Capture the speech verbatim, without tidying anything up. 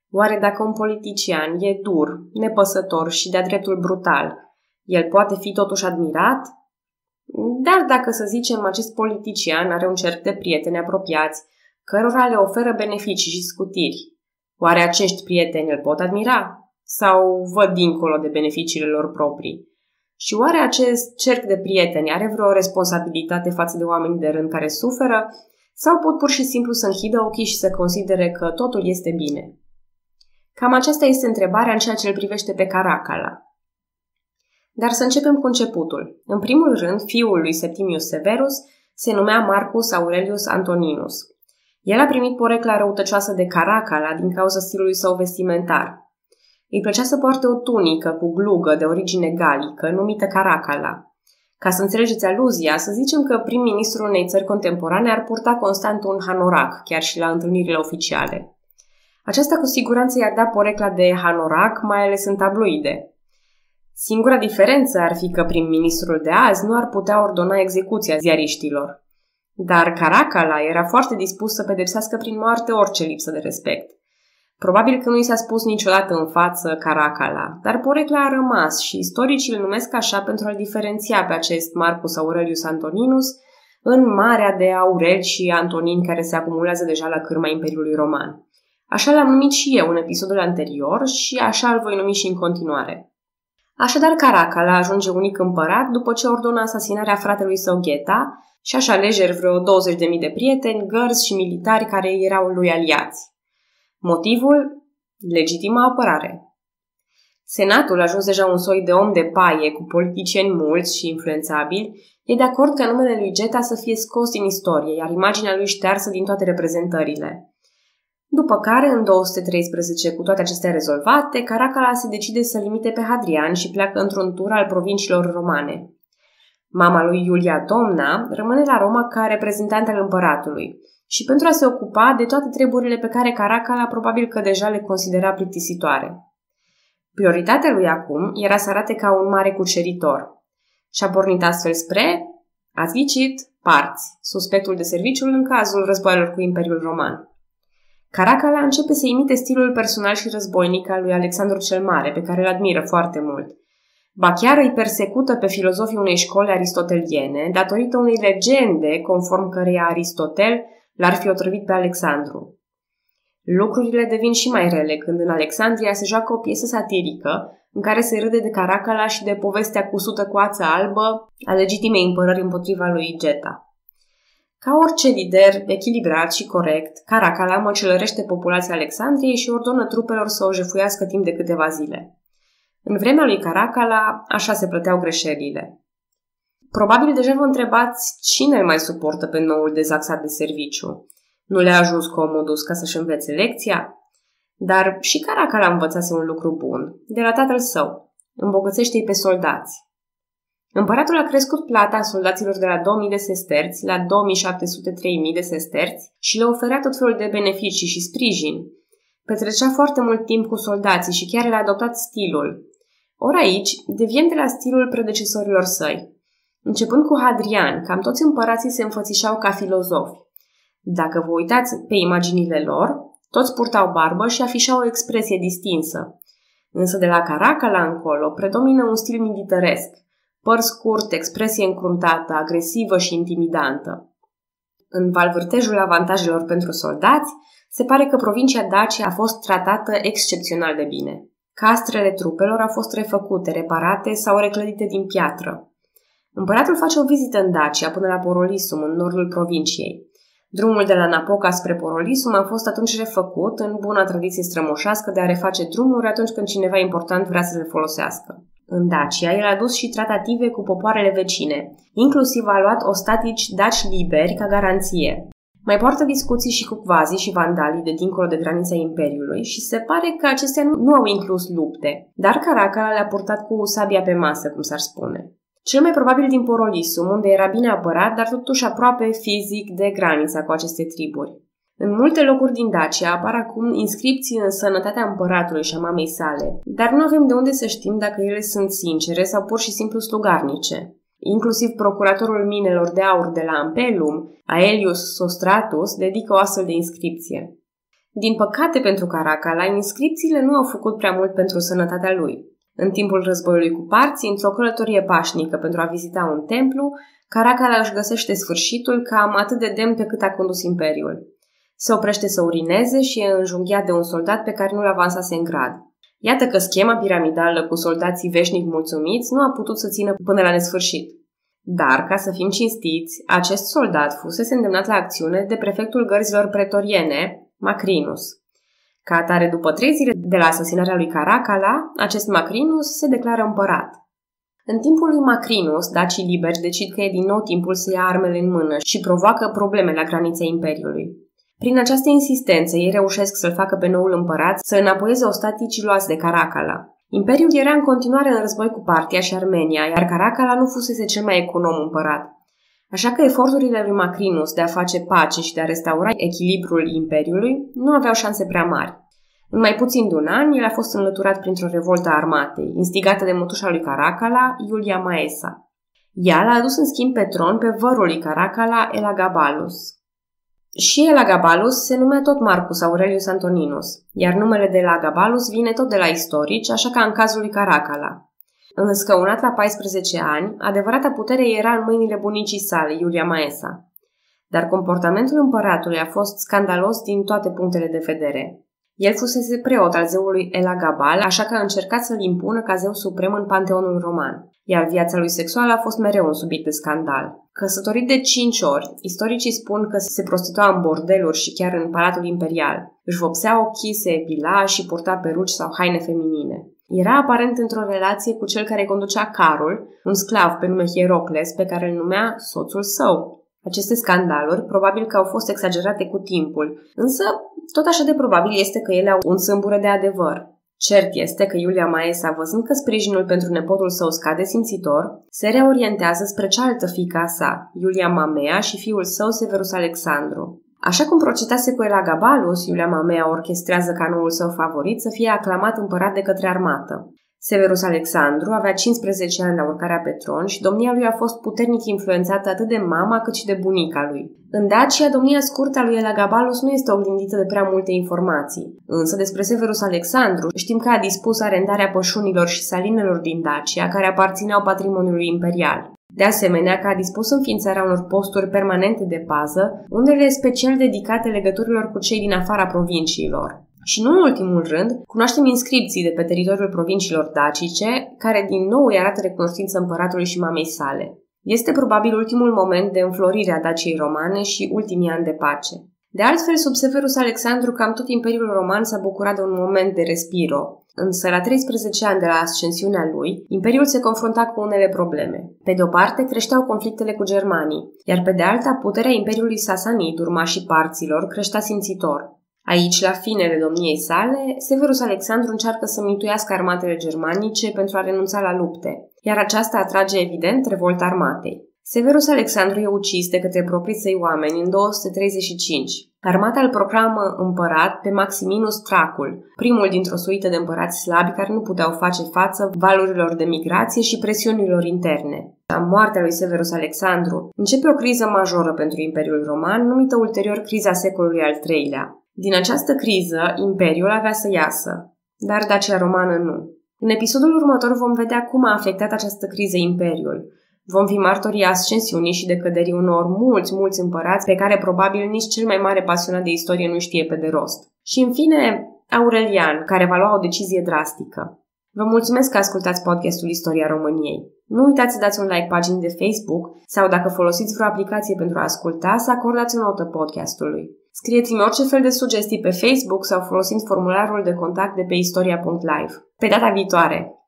Oare dacă un politician e dur, nepăsător și de-a dreptul brutal, el poate fi totuși admirat? Dar dacă, să zicem, acest politician are un cerc de prieteni apropiați, cărora le oferă beneficii și scutiri, oare acești prieteni îl pot admira? Sau văd dincolo de beneficiile lor proprii? Și oare acest cerc de prieteni are vreo responsabilitate față de oamenii de rând care suferă? Sau pot pur și simplu să închidă ochii și să considere că totul este bine? Cam aceasta este întrebarea în ceea ce îl privește pe Caracalla. Dar să începem cu începutul. În primul rând, fiul lui Septimius Severus se numea Marcus Aurelius Antoninus. El a primit porecla răutăcioasă de Caracalla din cauza stilului său vestimentar. Îi plăcea să poarte o tunică cu glugă de origine galică, numită Caracalla. Ca să înțelegeți aluzia, să zicem că prim-ministrul unei țări contemporane ar purta constant un hanorac, chiar și la întâlnirile oficiale. Aceasta cu siguranță i-ar da porecla de hanorac, mai ales în tabloide. Singura diferență ar fi că prim-ministrul de azi nu ar putea ordona execuția ziariștilor. Dar Caracalla era foarte dispus să pedepsească prin moarte orice lipsă de respect. Probabil că nu i s-a spus niciodată în față Caracalla, dar porecla a rămas și istoricii îl numesc așa pentru a-l diferenția pe acest Marcus Aurelius Antoninus în marea de Aurel și Antonin care se acumulează deja la cârma Imperiului Roman. Așa l-am numit și eu în episodul anterior și așa îl voi numi și în continuare. Așadar, Caracalla ajunge unic împărat după ce ordonă asasinarea fratelui său Gheta și așa alegeri vreo douăzeci de mii de prieteni, gărzi și militari care erau lui aliați. Motivul? Legitima apărare. Senatul, ajuns deja un soi de om de paie cu politicieni mulți și influențabili, e de acord ca numele lui Geta să fie scos din istorie, iar imaginea lui ștearsă din toate reprezentările. După care, în două sute treisprezece, cu toate acestea rezolvate, Caracalla se decide să limite pe Hadrian și pleacă într-un tur al provinciilor romane. Mama lui Iulia Domna rămâne la Roma ca reprezentant al împăratului și pentru a se ocupa de toate treburile pe care Caracalla probabil că deja le considera plictisitoare. Prioritatea lui acum era să arate ca un mare cuceritor și a pornit astfel spre, ați ghicit, parți, suspectul de serviciul în cazul războaielor cu Imperiul Roman. Caracalla începe să imite stilul personal și războinic al lui Alexandru cel Mare, pe care îl admiră foarte mult. Ba chiar îi persecută pe filozofii unei școli aristoteliene, datorită unei legende conform căreia Aristotel l-ar fi otrăvit pe Alexandru. Lucrurile devin și mai rele când în Alexandria se joacă o piesă satirică în care se râde de Caracalla și de povestea cusută cu ață albă a legitimei împărări împotriva lui Geta. Ca orice lider echilibrat și corect, Caracalla măcelărește populația Alexandriei și ordonă trupelor să o jefuiască timp de câteva zile. În vremea lui Caracalla, așa se plăteau greșelile. Probabil deja vă întrebați cine îl mai suportă pe noul dezaxat de serviciu. Nu le-a ajuns Commodus ca să-și învețe lecția? Dar și Caracalla învățase un lucru bun, de la tatăl său. Îmbogățește-i pe soldați. Împăratul a crescut plata soldaților de la două mii de sesterți la două mii șapte sute trei mii de sesterți și le oferea tot felul de beneficii și sprijin. Petrecea foarte mult timp cu soldații și chiar le-a adoptat stilul. Ori aici deviem de la stilul predecesorilor săi. Începând cu Hadrian, cam toți împărații se înfățișau ca filozofi. Dacă vă uitați pe imaginile lor, toți purtau barbă și afișau o expresie distinsă. Însă de la Caracalla încolo predomină un stil militaresc, păr scurt, expresie încruntată, agresivă și intimidantă. În valvârtejul avantajelor pentru soldați, se pare că provincia Dacia a fost tratată excepțional de bine. Castrele trupelor au fost refăcute, reparate sau reclădite din piatră. Împăratul face o vizită în Dacia până la Porolisum, în nordul provinciei. Drumul de la Napoca spre Porolisum a fost atunci refăcut în buna tradiție strămoșească de a reface drumuri atunci când cineva important vrea să le folosească. În Dacia, el a dus și tratative cu popoarele vecine, inclusiv a luat ostatici daci liberi ca garanție. Mai poartă discuții și cu quazii și vandalii de dincolo de granița Imperiului și se pare că acestea nu, nu au inclus lupte, dar Caracalla le-a purtat cu sabia pe masă, cum s-ar spune. Cel mai probabil din Porolisum, unde era bine apărat, dar totuși aproape fizic de granița cu aceste triburi. În multe locuri din Dacia apar acum inscripții în sănătatea împăratului și a mamei sale, dar nu avem de unde să știm dacă ele sunt sincere sau pur și simplu slugarnice. Inclusiv procuratorul minelor de aur de la Ampelum, Aelius Sostratus, dedică o astfel de inscripție. Din păcate pentru Caracalla, inscripțiile nu au făcut prea mult pentru sănătatea lui. În timpul războiului cu parții, într-o călătorie pașnică pentru a vizita un templu, Caracalla își găsește sfârșitul cam atât de demn pe cât a condus imperiul. Se oprește să urineze și e înjunghiat de un soldat pe care nu-l avansase în grad. Iată că schema piramidală cu soldații veșnic mulțumiți nu a putut să țină până la nesfârșit. Dar, ca să fim cinstiți, acest soldat fusese îndemnat la acțiune de prefectul gărzilor pretoriene, Macrinus. Ca atare, după trei zile de la asasinarea lui Caracalla, acest Macrinus se declară împărat. În timpul lui Macrinus, dacii liberi decid că e din nou timpul să ia armele în mână și provoacă probleme la granița imperiului. Prin această insistență, ei reușesc să-l facă pe noul împărat să înapoieze ostaticii luați de Caracalla. Imperiul era în continuare în război cu Partia și Armenia, iar Caracalla nu fusese cel mai econom împărat. Așa că eforturile lui Macrinus de a face pace și de a restaura echilibrul imperiului nu aveau șanse prea mari. În mai puțin de un an, el a fost înlăturat printr-o revoltă a armatei, instigată de mătușa lui Caracalla, Iulia Maesa. Ea l-a adus în schimb pe tron pe vărul lui Caracalla, Elagabalus. Și Elagabalus se numea tot Marcus Aurelius Antoninus, iar numele de Elagabalus vine tot de la istorici, așa ca în cazul lui Caracalla. Înscăunat la paisprezece ani, adevărata putere era în mâinile bunicii sale, Iulia Maesa. Dar comportamentul împăratului a fost scandalos din toate punctele de vedere. El fusese preot al zeului Elagabal, așa că a încercat să-l impună ca zeu suprem în panteonul roman, iar viața lui sexuală a fost mereu un subiect de scandal. Căsătorit de cinci ori, istoricii spun că se prostitua în bordeluri și chiar în palatul imperial. Își vopsea ochii, se epila și purta peruci sau haine feminine. Era aparent într-o relație cu cel care conducea carul, un sclav pe nume Hierocles, pe care îl numea soțul său. Aceste scandaluri probabil că au fost exagerate cu timpul, însă tot așa de probabil este că ele au un sâmbură de adevăr. Cert este că Iulia Maesa, văzând că sprijinul pentru nepotul său scade simțitor, se reorientează spre cealaltă fiica sa, Iulia Mamea, și fiul său Severus Alexandru. Așa cum procedase cu Elagabalus, Iulia Mamea orchestrează ca noul său favorit să fie aclamat împărat de către armată. Severus Alexandru avea cincisprezece ani la urcarea pe tron și domnia lui a fost puternic influențată atât de mama cât și de bunica lui. În Dacia, domnia scurtă a lui Elagabalus nu este oglindită de prea multe informații, însă despre Severus Alexandru știm că a dispus arendarea pășunilor și salinelor din Dacia, care aparțineau patrimoniului imperial. De asemenea, că a dispus înființarea unor posturi permanente de pază, unele special dedicate legăturilor cu cei din afara provinciilor. Și nu în ultimul rând, cunoaștem inscripții de pe teritoriul provinciilor dacice, care din nou îi arată recunoștință împăratului și mamei sale. Este probabil ultimul moment de înflorire a Daciei romane și ultimii ani de pace. De altfel, sub Severus Alexandru, cam tot Imperiul Roman s-a bucurat de un moment de respiro. Însă, la treisprezece ani de la ascensiunea lui, Imperiul se confrunta cu unele probleme. Pe de o parte, creșteau conflictele cu germanii, iar pe de alta, puterea Imperiului Sasanid, urmașii parților, creștea simțitor. Aici, la finele domniei sale, Severus Alexandru încearcă să mituiască armatele germanice pentru a renunța la lupte, iar aceasta atrage evident revolta armatei. Severus Alexandru e ucis de către proprii săi oameni în două sute treizeci și cinci. Armata îl proclamă împărat pe Maximinus Tracul, primul dintr-o suită de împărați slabi care nu puteau face față valurilor de migrație și presiunilor interne. La moartea lui Severus Alexandru începe o criză majoră pentru Imperiul Roman, numită ulterior criza secolului al treilea. Din această criză, Imperiul avea să iasă, dar Dacia romană nu. În episodul următor vom vedea cum a afectat această criză Imperiul. Vom fi martorii ascensiunii și decăderii unor mulți, mulți împărați pe care probabil nici cel mai mare pasionat de istorie nu știe pe de rost. Și în fine, Aurelian, care va lua o decizie drastică. Vă mulțumesc că ascultați podcastul Istoria României. Nu uitați să dați un like paginii de Facebook sau, dacă folosiți vreo aplicație pentru a asculta, să acordați o notă podcastului. Scrieți-mi orice fel de sugestii pe Facebook sau folosind formularul de contact de pe istoria punct live. Pe data viitoare!